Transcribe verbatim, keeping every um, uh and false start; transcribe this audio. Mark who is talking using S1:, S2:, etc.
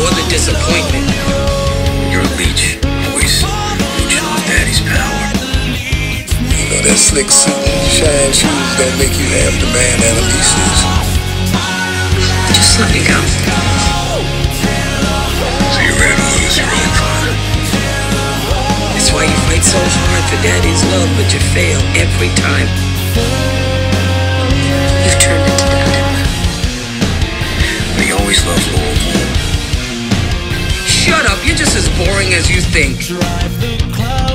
S1: You're the disappointment.
S2: You're a leech. Always leeching on daddy's power.
S3: You know, that slick suit and shine shoes don't make you half the man Annalise is.
S1: Just let me go.
S2: So you're ready to lose your own father?
S1: That's why you fight so hard for daddy's love, but you fail every time. You've turned into that.
S2: But he always loved Laurel more.
S1: Shut up, you're just as boring as you think.
S4: Drive the cloud.